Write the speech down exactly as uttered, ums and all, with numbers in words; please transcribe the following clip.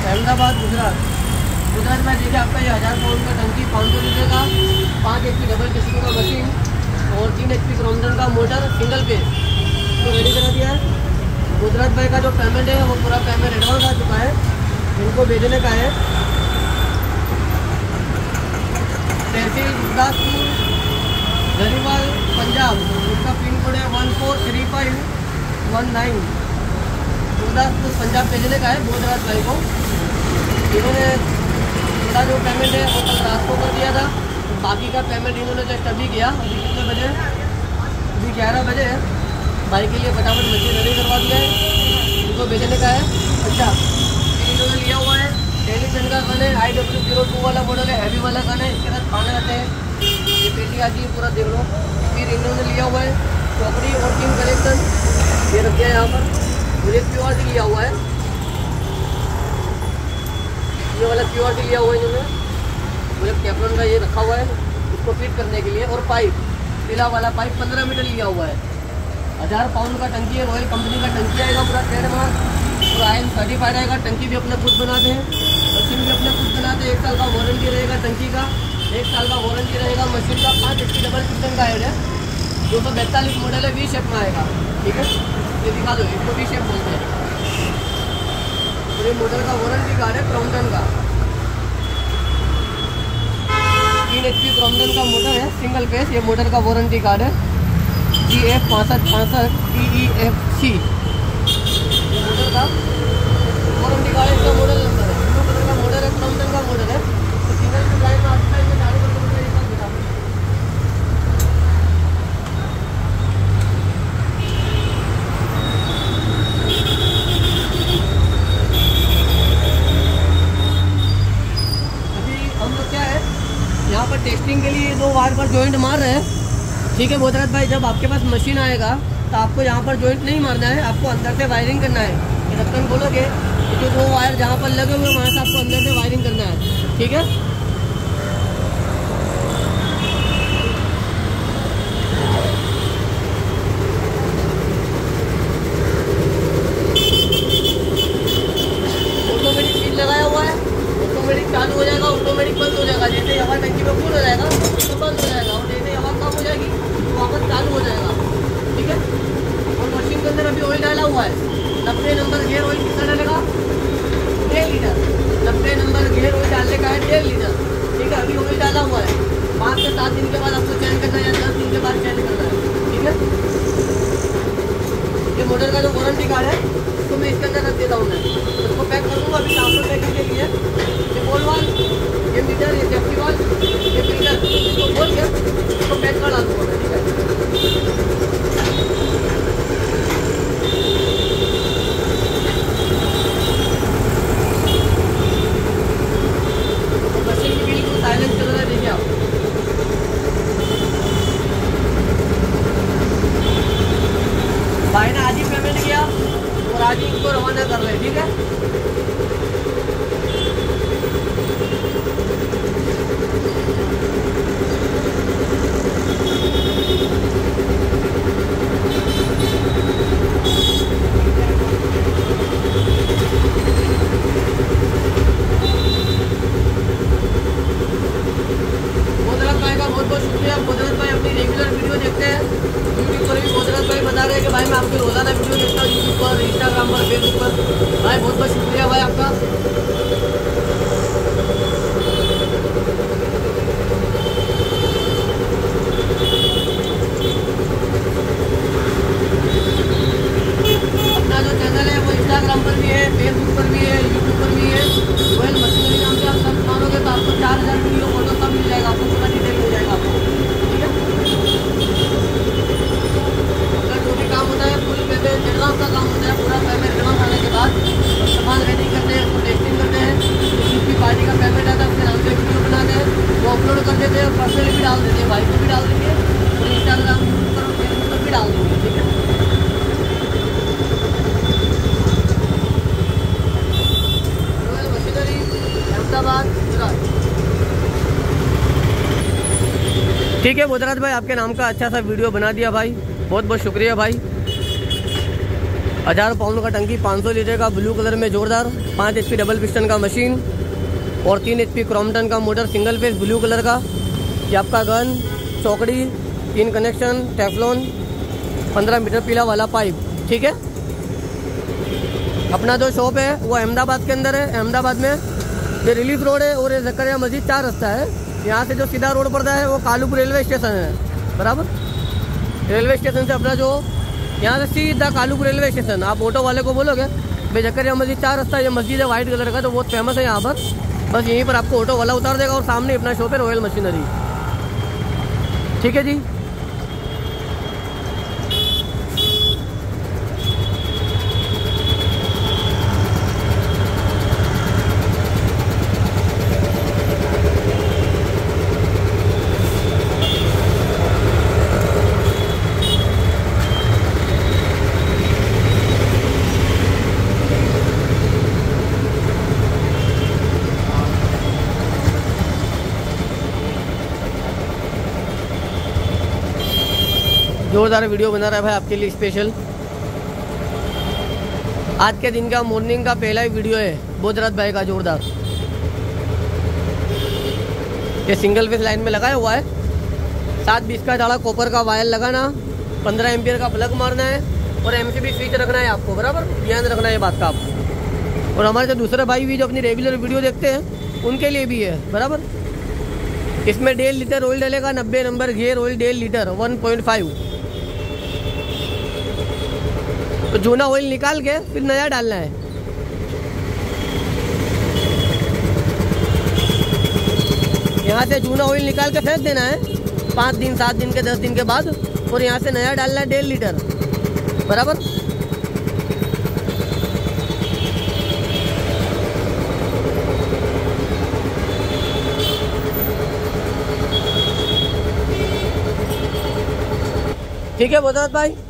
अहमदाबाद गुजरात। गुजरात में देखिए आपका ये हज़ार पाउंड का टंकी, पाँच सौ लीटर का, पाँच एच पी डबल केसिंग का मशीन और तीन एच पी क्रॉम्पटन का मोटर सिंगल पे तो रेडी करा दिया है। गुजरात भाई का जो पेमेंट है वो पूरा पेमेंट एडवांस आ चुका है, इनको भेजने का है। तहसील गुरदासपुर धरीवाल पंजाब, इसका पिन कोड है one four three five one nine. Gurdaspur Punjab भेजने का है गुजरात भाई को। इन्होंने पूरा जो पेमेंट है वो कल रात को कर दिया था, बाकी का पेमेंट इन्होंने जस्ट अभी किया। अभी कितने बजे? अभी ग्यारह बजे है। भाई के लिए फटाफट मशीन रेडी करवा दिया है, इनको भेजने का है। अच्छा, इन्होंने लिया हुआ है टेलीविजन का खाना है, आई डब्ल्यू जीरो टू वाला मॉडल है, हैवी वाला खाना है, इसके साथ खाने आते हैं। ये पेटी आती है, पूरा देख लो। फिर इन्होंने लिया हुआ है चौकड़ी और किंग कलेक्शन, ये रख दिया है यहाँ पर। मुझे प्योर टी लिया हुआ है, ये वाला प्योर टी लिया हुआ है इन्होंने। मुझे कैप्टन का ये रखा हुआ है इसको फिट करने के लिए। और पाइप, पीला वाला पाइप पंद्रह मीटर लिया हुआ है। हज़ार पाउंड का टंकी है, रॉयल कंपनी का टंकी आएगा, पूरा ट्रेडमार्क और आई एम सर्टिफाइड आएगा। टंकी भी अपने खुद बनाते हैं, मशीन भी अपने खुद बनाते हैं। एक साल का वारंटी रहेगा टंकी का, एक साल का वारंटी रहेगा मशीन का। पाँच एच पी डबल किचन का हेड है, दो सौ बैतालीस मॉडल है, वी शेप में आएगा। ठीक है, ये दिखा दो, इसको वी शेप बोलते हैं। और ये मॉडल का वारंटी कार्ड है क्रॉम्पटन का, तीन एच पी क्रॉम्पटन का मोटर है, सिंगल फेस। ये मोटर का वारंटी कार्ड है जी एफ पैंसठ पैंसठ T E F C. Motor का वारंटी कार्ड है, इसका मॉडल नंबर है, ब्लू कलर का मॉडल है, क्रॉम्पटन का मॉडल है। तो सिंगल में लाइन में आता है, इसमें चालू करके मुझे एक बार दिखा। अभी हम लोग क्या है यहाँ पर टेस्टिंग के लिए दो वायर पर जॉइंट मार रहे हैं। ठीक है बोधराज भाई, जब आपके पास मशीन आएगा तो आपको यहाँ पर जॉइंट नहीं मारना है, आपको अंदर से वायरिंग करना है। ये ढक्कन खोलोगे तो जो दो वायर जहाँ पर लगे हुए वहाँ से आपको अंदर से वायरिंग करना है। ठीक है, ऑटोमेटिक स्विच लगाया हुआ है, ऑटोमेटिक चालू हो जाएगा, ऑटोमेटिक बंद हो जाएगा। जैसे हवा टंकी में फुल हो जाएगा तो बंद हो जाएगा, और जैसे हवा कम हो जाएगी तो वापस चालू हो जाएगा। ठीक है, और मशीन के अंदर अभी ऑयल डाला हुआ है, नब्बे नंबर गेयर ऑयल कितना डालेगा? डेढ़ लीटर। नब्बे नंबर गेयर ऑयल डालने का है डेढ़ लीटर। ठीक है, अभी ऑयल डाला हुआ है, पाँच से सात दिन के बाद आपको चेंज करना है या दस दिन के बाद चेंज करना है। ठीक है, ये मोटर का जो वारंटी कार्ड है उसको मैं इसके अंदर रख देता हूँ, मैं उसको पैक कर दूँगा अभी शाम को पैकिंग के लिए। ये बोल वाल, ये मीटर, ये सेफ्टी वाल, ये फिल्टर, इसको खोल के इसको पैक कर डालूँगा मैं। ठीक है, मशीन की बिल्कुल साइलेंस चल रहा है, देखिए आप। भाई ने आज ही पेमेंट किया और आज ही इनको रवाना कर रहे हैं। ठीक है, बोधराज भाई का बहुत बहुत शुक्रिया। बोधराज भाई अपनी रेगुलर वीडियो देखते हैं, यूट्यूब पर भी बोधराज भाई बता रहे हैं कि भाई मैं आपकी रोजाना वीडियो देखता हूँ यूट्यूब पर, इंस्टाग्राम पर, फेसबुक पर। भाई बहुत बहुत शुक्रिया भाई आपका। अपना जो चैनल है वो इंस्टाग्राम पर भी है, फेसबुक पर भी है, यूट्यूब पर भी है। रॉयल मशीनरी नाम से आप सर्च मारोगे तो आपको चार हज़ार वीडियो फोटो सब मिल जाएगा, आपको पूरा डिटेल मिल जाएगा आपको। ठीक है, अपना जो भी काम होता है फुल पेमेंट एडवांस का काम होता है, पूरा पेमेंट एडवांस आने के बाद सामान रेडी करते हैं, उसको टेस्टिंग करते हैं, जिसकी पार्टी का पेमेंट आता है उसके नाम से वीडियो बनाते हैं, वो अपलोड कर देते हैं, पर्सनली भी डाल देते हैं, भाई को भी डाल देंगे और इंस्टाग्राम पर, फेसबुक पर भी डाल देंगे। ठीक है, रॉयल मशीनरी अहमदाबाद गुजरात। ठीक है बोधराज भाई, आपके नाम का अच्छा सा वीडियो बना दिया भाई, बहुत बहुत शुक्रिया भाई। हजार पाउंड का टंकी, पाँच सौ लीटर का ब्लू कलर में जोरदार, पाँच एच पी डबल पिस्टन का मशीन और तीन एच पी क्रॉम्पटन का motor single phase blue colour का। ये आपका गन, चौकड़ी, तीन कनेक्शन, टेफ्लॉन, पंद्रह मीटर पीला वाला पाइप। ठीक है, अपना जो शॉप है वो अहमदाबाद के अंदर है। अहमदाबाद में ये रिलीफ रोड है और ये जकरिया मस्जिद चार रास्ता है। यहाँ से जो सीधा रोड पड़ता है वो कालूपुर रेलवे स्टेशन है, बराबर। रेलवे स्टेशन से अपना जो यहाँ से सीधा कालूपुर रेलवे स्टेशन, आप ऑटो वाले को बोलोगे भाई जकरिया मस्जिद चार रास्ता, ये मस्जिद है वाइट कलर का, तो बहुत फेमस है यहाँ पर। बस यहीं पर आपको ऑटो वाला उतार देगा और सामने अपना शॉप है रॉयल मशीनरी। ठीक है जी। जोरदार वीडियो बना रहा है भाई आपके लिए स्पेशल। आज के दिन का मॉर्निंग का पहला ही वीडियो है बोधराज भाई का, जोरदार। ये सिंगल फेस लाइन में लगाया हुआ है, सात बीस का डाला कॉपर का वायर लगाना, पंद्रह एम्पियर का प्लग मारना है और एमसीबी स्विच रखना है आपको, बराबर। ध्यान रखना है बात का आपको। और हमारे जो दूसरे भाई भी जो अपनी रेगुलर वीडियो देखते हैं उनके लिए भी है, बराबर। इसमें डेढ़ लीटर ऑयल डलेगा, नब्बे नंबर गियर ऑयल डेढ़ लीटर वन पॉइंट फाइव। तो जूना ऑयल निकाल के फिर नया डालना है। यहाँ से जूना ऑयल निकाल के फेंक देना है पाँच दिन सात दिन के दस दिन के बाद, और यहाँ से नया डालना है डेढ़ लीटर, बराबर। ठीक है बोधराज भाई।